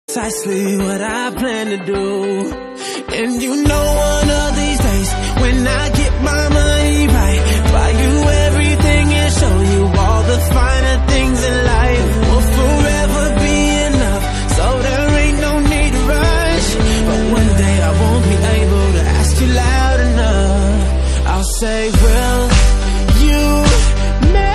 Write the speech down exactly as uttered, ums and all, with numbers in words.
Precisely what I plan to do. And you know one of these days, when I get my money right, buy you everything and show you all the finer things in life. Will forever be enough, so there ain't no need to rush. But one day I won't be able to ask you loud enough. I'll say, will you marry